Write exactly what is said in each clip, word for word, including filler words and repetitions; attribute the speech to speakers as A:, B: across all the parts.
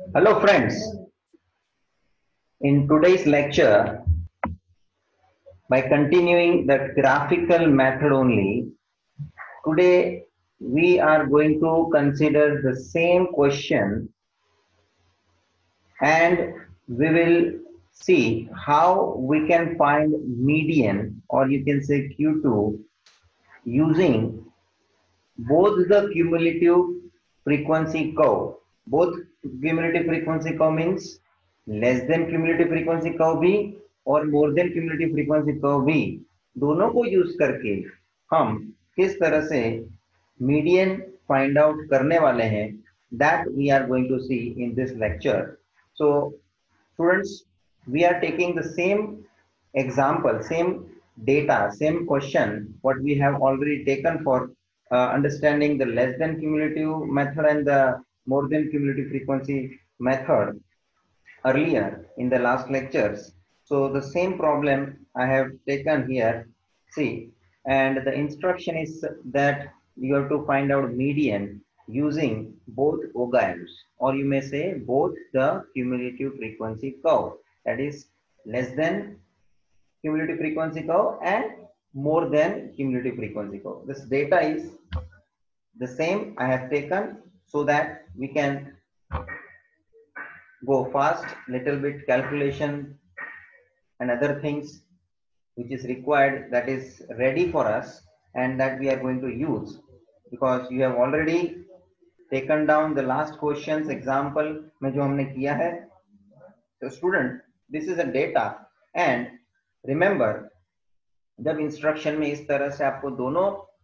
A: Hello friends, in today's lecture, by continuing the graphical method only, today we are going to consider the same question and we will see how we can find median, or you can say Q two, using both the cumulative frequency curve. Both cumulative frequency curve means less than cumulative frequency curve भी और more than cumulative frequency curve भी, दोनों को use करके हम किस तरह से मीडियन फाइंड आउट करने वाले हैं, that we are going to see in this lecture. So students, we are taking the same example, same data, same question what we have already taken for uh, understanding the less than cumulative method and the more than cumulative frequency method earlier in the last lectures. So the same problem I have taken here, see, and the instruction is that you have to find out median using both OGAMs, or you may say both the cumulative frequency curve, that is less than cumulative frequency curve and more than cumulative frequency curve. This data is the same I have taken so that we can go fast, little bit calculation and other things which is required, that is ready for us and that we are going to use, because you have already taken down the last questions example में जो हमने किया है. So student, this is a data and remember, जब instruction में इस तरह से आपको दोनों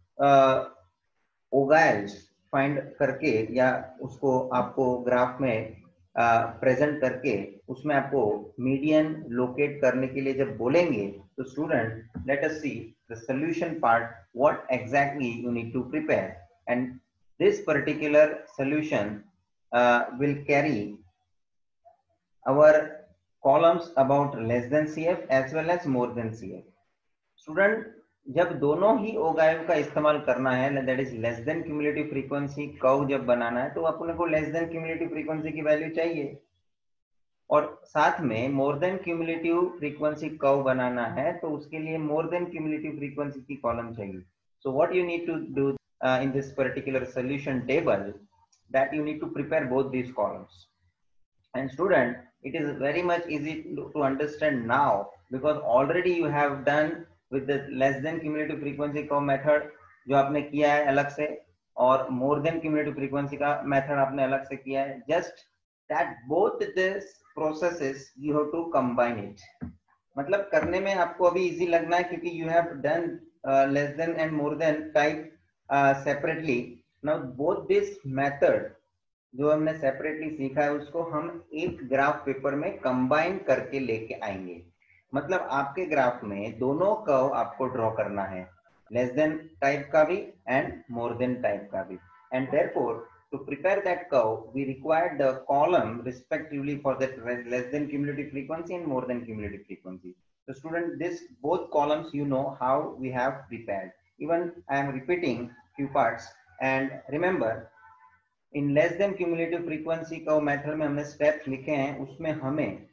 A: ओगाइल्स फाइंड करके या उसको आपको ग्राफ में प्रेजेंट uh, करके उसमें आपको मीडियन लोकेट करने के लिए जब बोलेंगे, तो student let us see the solution part, what exactly you need to prepare, and this particular solution will carry our columns about less than C F as well as more than C F. Student, जब दोनों ही ogive का इस्तेमाल करना है, that is less than cumulative frequency curve जब बनाना है, तो अपने को लेस देन क्यूमुलेटिव फ्रीक्वेंसी की वैल्यू चाहिए, और साथ में more than cumulative frequency curve बनाना है तो उसके लिए मोर देन क्यूमुलेटिव फ्रीक्वेंसी की कॉलम चाहिए. So what you need to do in this particular solution table, that you need to prepare both these columns. And student, it is very much easy to, to understand now, because already you have done with the less than cumulative frequency curve method जो आपने किया है अलग से, और more than cumulative frequency का method आपने अलग से किया है. Just that both this processes you have to combine it. मतलब करने में आपको अभी easy लगना है क्योंकि you have done uh, less than and more than type uh, separately. Now both this method जो हमने सेपरेटली सीखा है उसको हम एक ग्राफ पेपर में कंबाइन करके लेके आएंगे. मतलब आपके ग्राफ में दोनों कर्व आपको ड्रॉ करना है, लेस देन टाइप का भी एंड मोर देन टाइप का भी, and therefore to prepare that curve we require the column respectively for that less than cumulative frequency and more than cumulative frequency. So student, this both columns you know how we have prepared. Even I am repeating few parts, and remember in less than cumulative frequency का method में हमने steps लिखे हैं, उसमें हमें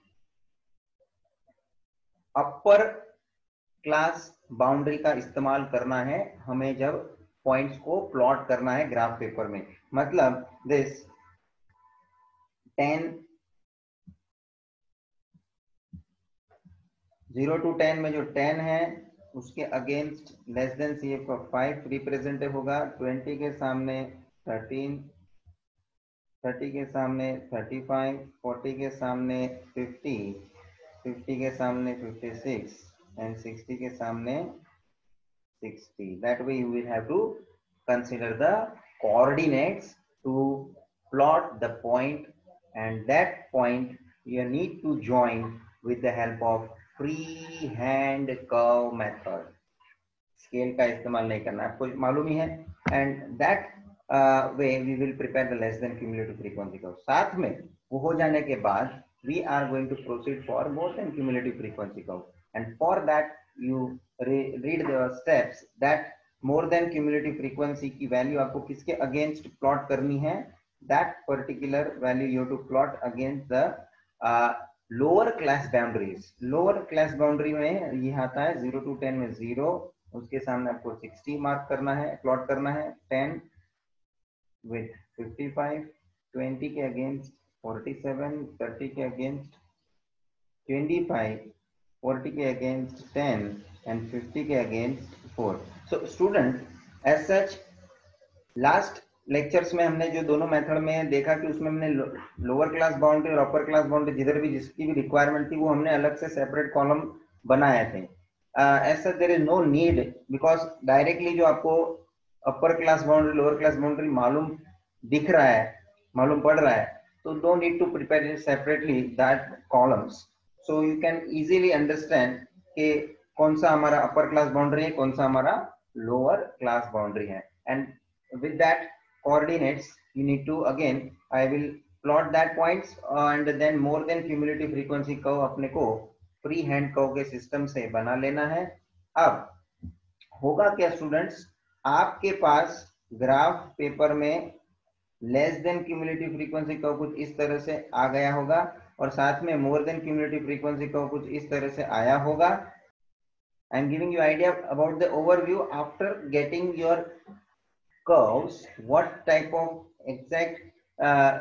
A: अपर class boundary का इस्तेमाल करना है हमें जब पॉइंट्स को प्लॉट करना है ग्राफ पेपर में. मतलब this ten zero to ten में जो टेन है उसके against less than C F का फाइव रिप्रेजेंट होगा, ट्वेंटी के सामने थर्टीन, थर्टी के सामने थर्टी फाइव, फोर्टी के सामने फिफ्टी, फिफ्टी के सामने फिफ्टी सिक्स एंड सिक्सटी के सामने sixty. That way you will have to consider the coordinates to plot the point, and that point you need to join with the help of freehand curve method. Scale का इस्तेमाल नहीं करना, आपको मालूम ही है. And that Uh, way we will prepare the less than cumulative frequency curve. साथ में वो हो जाने के बाद we are going to proceed for more than cumulative frequency curve, and for that you re read the steps that more than cumulative frequency की value आपको किसके अगेंस्ट प्लॉट करनी है, that particular value you have to plot against the uh, lower class boundaries. Lower class boundary में ये आता है zero to ten में zero, उसके सामने आपको sixty मार्क करना है, प्लॉट करना है. ten with fifty-five, twenty के अगेंस्ट forty-seven, thirty के अगेंस्ट twenty-five, forty के अगेंस्ट ten and fifty के against four. So student, as such last lectures में हमने जो दोनों मेथड में देखा कि उसमें हमने लोअर क्लास बाउंड्री और अपर क्लास बाउंड्री जिधर भी जिसकी भी रिक्वायरमेंट थी वो हमने अलग से सेपरेट कॉलम बनाए थे. ऐसा there is no need, because directly जो आपको upper class boundary lower class boundary मालूम दिख रहा है, मालूम पड़ रहा है, तो don't need to prepare it separately that columns. So you can easily understand कि कौन सा हमारा अपर क्लास बाउंड्री है, कौन सा हमारा लोअर क्लास बाउंड्री है. And with that coordinates you need to, again I will plot that points and then more than cumulative frequency curve अपने को फ्री हैंड कर्व के सिस्टम से बना लेना है. अब होगा क्या स्टूडेंट्स, आपके पास ग्राफ पेपर में less than cumulative frequency curve कुछ इस तरह से आ गया होगा और साथ में more than cumulative frequency curve कुछ इस तरह से आया होगा. I am giving you idea about the overview. After getting your curves, what type of exact uh,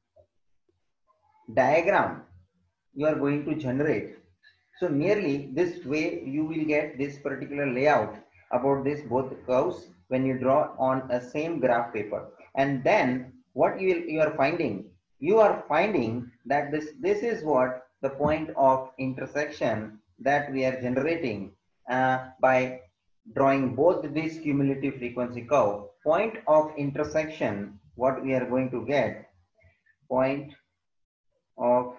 A: diagram you are going to generate. So nearly this way you will get this particular layout about this both curves when you draw on a same graph paper. And then what you will, you are finding, you are finding that this this is what the point of intersection that we are generating uh, by drawing both this cumulative frequency curve. Point of intersection, what we are going to get, point of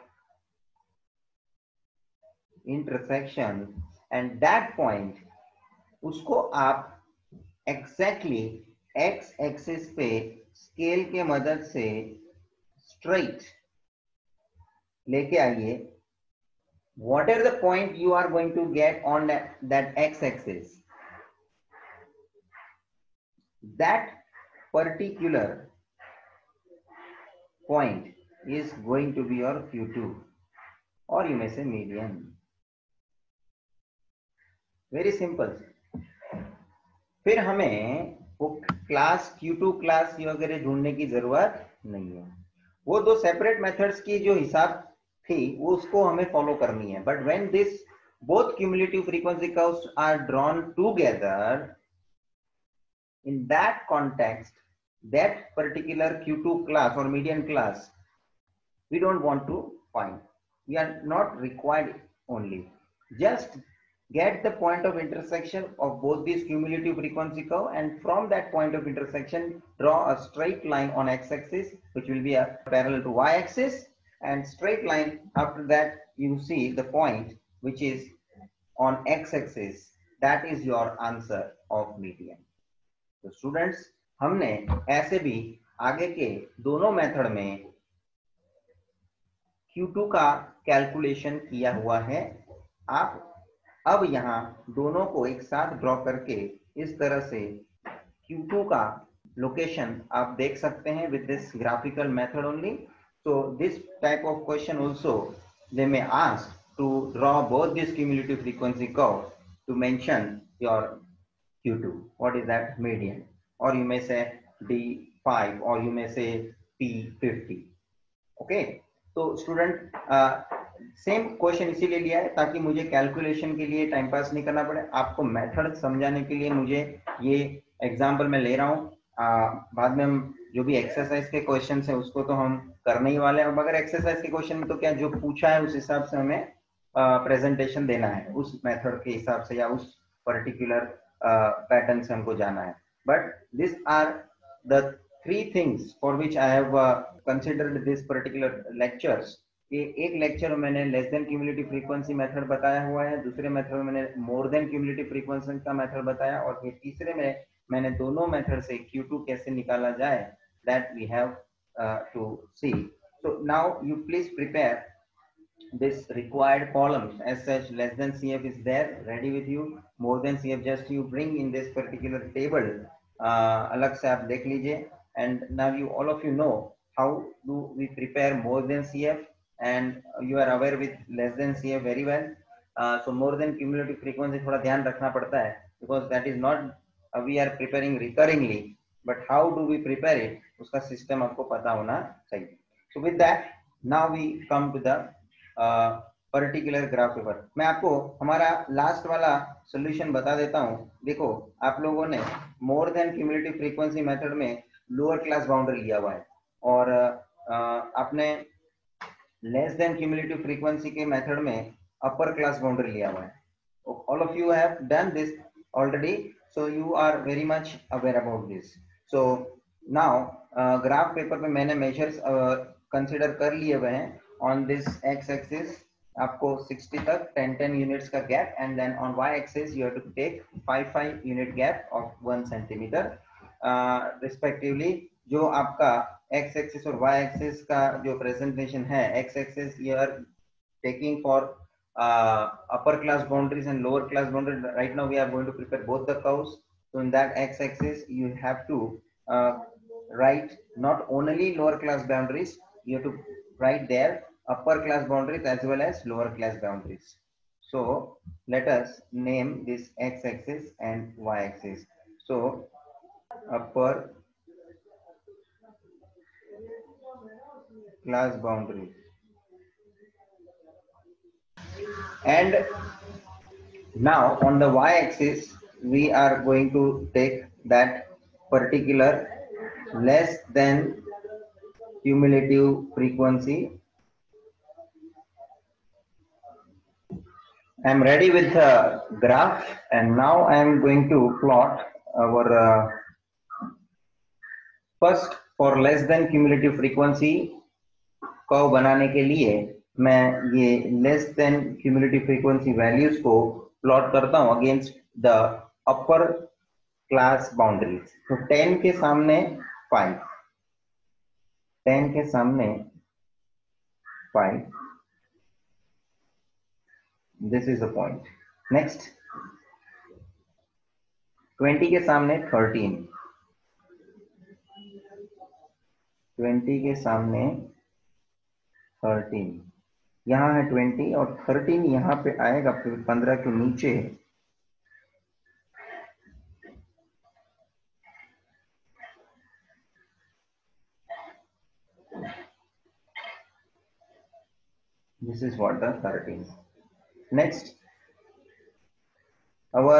A: intersection, and that point उसको आप exactly x axis पे scale के मदद से straight लेके आइए. What are the point you are going to get on that, that x axis? That particular point is going to be your Q two, or you may say median. Very simple. फिर हमें वो class Q to class वगैरह ढूंढने की जरूरत नहीं है. वो दो सेपरेट मेथड्स की जो हिसाब थी वो उसको हमें फॉलो करनी है. But when this both cumulative frequency curves are drawn together, in that context, that particular Q two class or median class, we don't want to find. We are not required only. Just get the point of intersection of both these cumulative frequency curve, and from that point of intersection, draw a straight line on x-axis, which will be a parallel to y-axis, and straight line after that you see the point which is on x-axis. That is your answer of median. तो students, हमने ऐसे भी आगे के दोनों method में Q to का calculation किया हुआ है. आप अब यहाँ दोनों को एक साथ ड्रॉ करके इस तरह से Q टू का लोकेशन आप देख सकते हैं with this graphical method only. So this type of question also they may ask to draw both this cumulative frequency curve to mention your Q two. What is that? Median. Or you may say D five, or you may say P fifty. Okay. तो student same question इसीलिए लिया है ताकि मुझे calculation के लिए time pass नहीं करना पड़े. आपको मेथड समझाने के लिए मुझे ये एग्जांपल में ले रहा हूँ. बाद में हम जो भी एक्सरसाइज के क्वेश्चन है उसको तो हम करने ही वाले हैं. मगर एक्सरसाइज के क्वेश्चन में तो क्या जो पूछा है उस हिसाब से हमें प्रेजेंटेशन देना है, उस मेथड के हिसाब से या उस पर्टिकुलर पैटर्न से हमको जाना है. But this are the three things for which I have considered this particular lectures. कि एक लेक्चर में मैंने less than cumulative frequency method बताया हुआ है, दूसरे मेथड में मैंने मोर देन क्यूमुलेटिव फ्रीक्वेंसी का मेथड बताया, और फिर तीसरे में मैंने दोनों मेथड से Q टू कैसे निकाला जाए, that we have to see. So now you please prepare this required columns as such. Less than C F is there ready with you. More than C F just you bring in this particular table. uh, अलग से आप देख लीजिए. And now you all of you know how do we prepare more than C F, and you are aware with less than C F very well. Uh, so more than cumulative frequency थोड़ा ध्यान रखना पड़ता है, because that is not uh, we are preparing recurringly, but how do we prepare it, उसका system आपको पता होना चाहिए. So with that, now we come to the uh, particular graph paper. मैं आपको हमारा लास्ट वाला सोल्यूशन बता देता हूं. देखो, आप लोगों ने more than cumulative frequency method में लोअर क्लास बाउंड्री लिया हुआ है, और आपने लेस देन क्यूमुलेटिव फ्रीक्वेंसी के मेथड में अपर क्लास बाउंड्री लिया हुआ है. All of you have done this already, so you are very much aware about this. So now graph paper पे मैंने मेजर्स कंसिडर कर लिए हुए हैं. ऑन दिस एक्स एक्सिस आपको सिक्सटी तक टेन टेन यूनिट्स का gap, and then on Y axis you have to take five five unit gap of one centimetre respectively. जो आपका एक्स एक्सिस और वाई एक्सिस का जो प्रेजेंटेशन है, X axis you are taking for upper class boundaries and lower class boundary. Right now we are going to prepare both the curves. So in that X axis you have to write not only lower class boundaries, you have to write there upper class boundaries as well as lower class boundaries. So let us name this x axis and y axis. So upper class boundary, and now on the y axis we are going to take that particular less than cumulative frequency. I am ready with the graph, and now I am going to plot our uh, first for less than cumulative frequency curve बनाने के लिए मैं ये less than cumulative frequency values को plot करता हूं against the upper class boundaries. तो ten के सामने फाइव, टेन के सामने five, this is the point. Next twenty के सामने थर्टीन, ट्वेंटी के सामने थर्टीन, यहाँ है ट्वेंटी और थर्टीन यहाँ पे आएगा पंद्रह के नीचे. This is what the thirteen. Next, our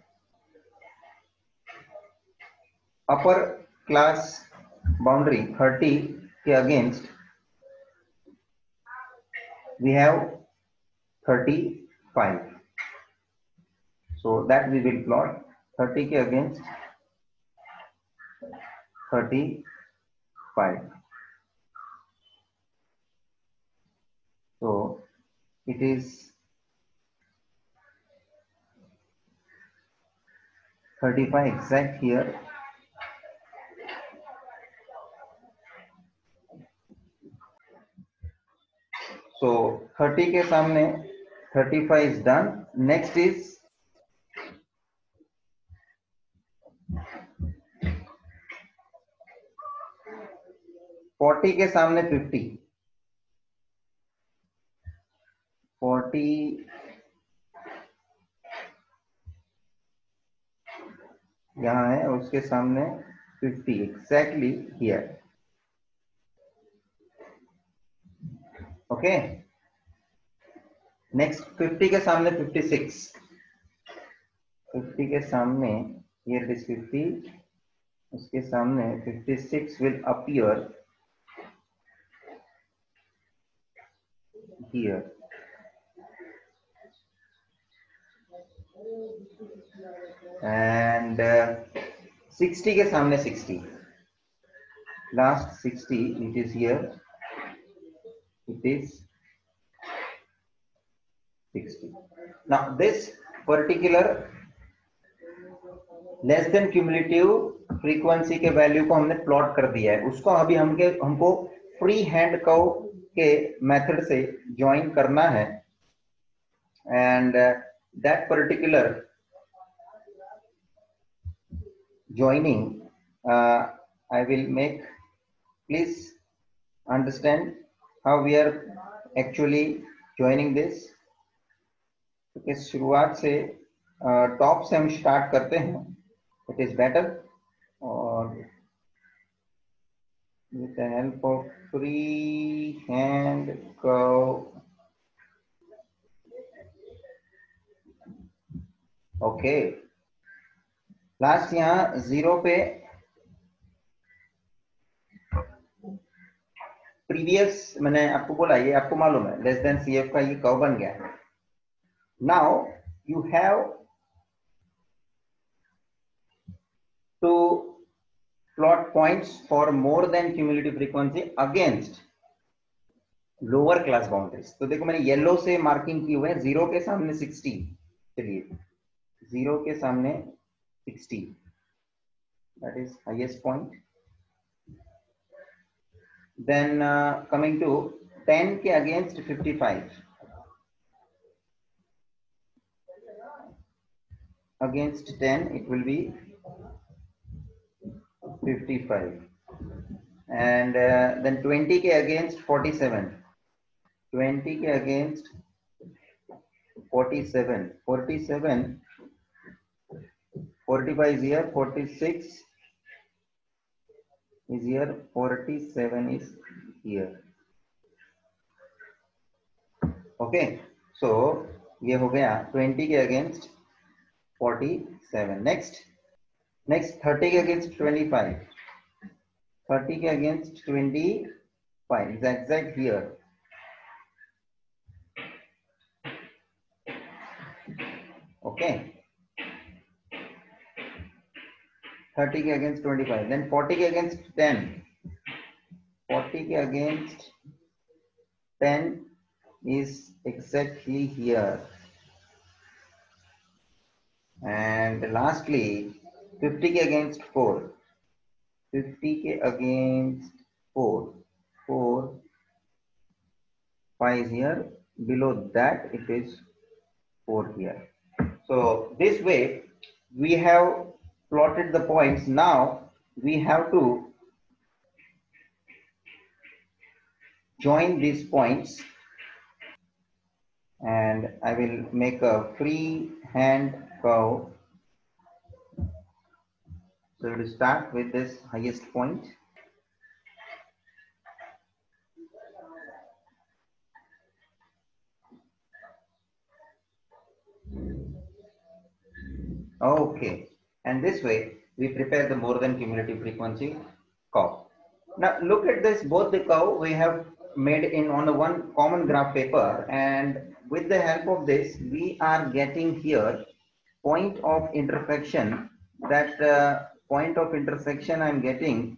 A: upper class boundary thirty के against we have thirty-five. So that we will plot thirty के against thirty-five. So it is thirty-five exact here. So thirty के सामने thirty-five is done. Next is forty के सामने fifty. forty यहाँ है, उसके सामने fifty exactly here. Okay. Next fifty के सामने fifty-six, fifty के सामने here it is fifty, उसके सामने fifty-six will appear here. And uh, sixty के सामने sixty, last sixty it is here, it is sixty. Now this particular less than cumulative frequency के value को हमने प्लॉट कर दिया है. उसको अभी हमके हमको फ्री हैंड कर्व के मेथड से ज्वाइन करना है, and that particular joining uh, I will make, please understand how we are actually joining this? क्योंकि शुरुआत से टॉप से हम स्टार्ट करते हैं, इट इज बेटर, और with the help of free hand curve. Okay, last यहाँ जीरो पे प्रीवियस मैंने आपको बोला, ये आपको मालूम है लेस देन सी एफ का ये कर्व बन गया। Now you have to plot points for more than cumulative frequency against lower class boundaries. तो देखो मैंने येलो से मार्किंग की हुई है, जीरो के सामने सिक्सटी, चलिए जीरो के सामने sixty, that is highest point. Then coming to ten के against fifty five, against ten it will be fifty-five, and uh, then twenty के against forty-seven, twenty के against forty-seven, forty-seven, forty-five is here, forty-six is here, forty-seven is here. Okay, so ये हो गया twenty के against forty-seven. next next thirty के against twenty-five, thirty के against twenty-five is exact here. Okay, thirty के against twenty-five, then forty के against ten, forty के against ten is exactly here, and lastly fifty के against four, fifty के against four, four, five is here, below that it is four here. So this way we have plotted the points. Now we have to join these points, and I will make a free hand curve. So we will start with this highest point. Okay, and this way we prepare the more than cumulative frequency curve. Now look at this, both the curve we have made in on the one common graph paper, and with the help of this we are getting here point of intersection. That uh, point of intersection I am getting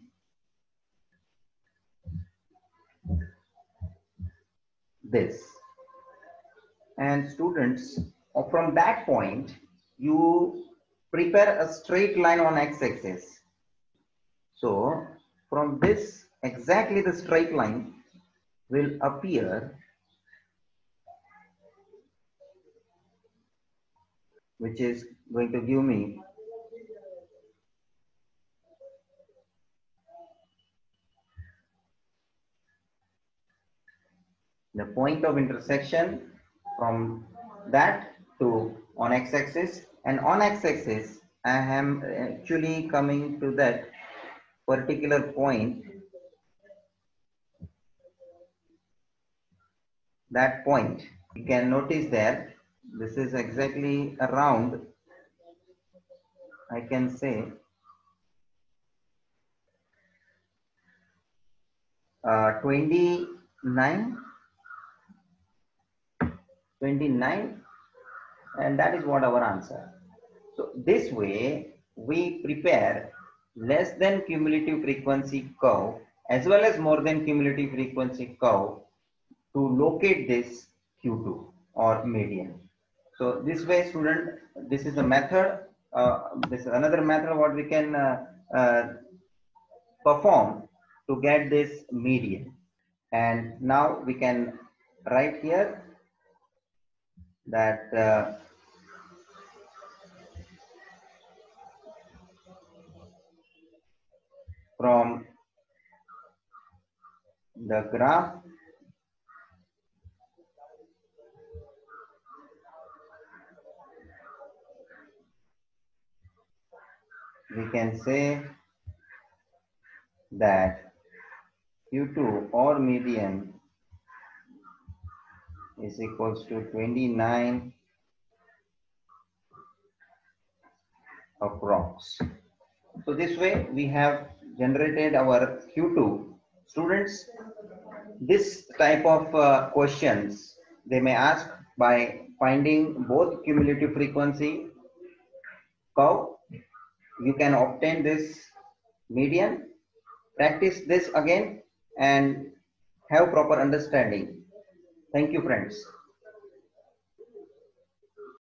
A: this, and students, from that point you prepare a straight line on x-axis. So from this exactly the straight line will appear, which is going to give me the point of intersection from that to on x-axis, and on x-axis I am actually coming to that particular point, that point you can notice there, this is exactly around, I can say uh, twenty-nine, twenty-nine, and that is what our answer. So this way we prepare less than cumulative frequency curve as well as more than cumulative frequency curve to locate this Q two or median. So this way, student, this is a method, uh, this is another method what we can uh, uh, perform to get this median. And now we can write here that uh, from the graph we can say that Q two or median is equals to twenty-nine approx. So this way we have generated our Q two. Students, this type of uh, questions they may ask by finding both cumulative frequency curve. You can obtain this median. Practice this again and have proper understanding. Thank you, friends.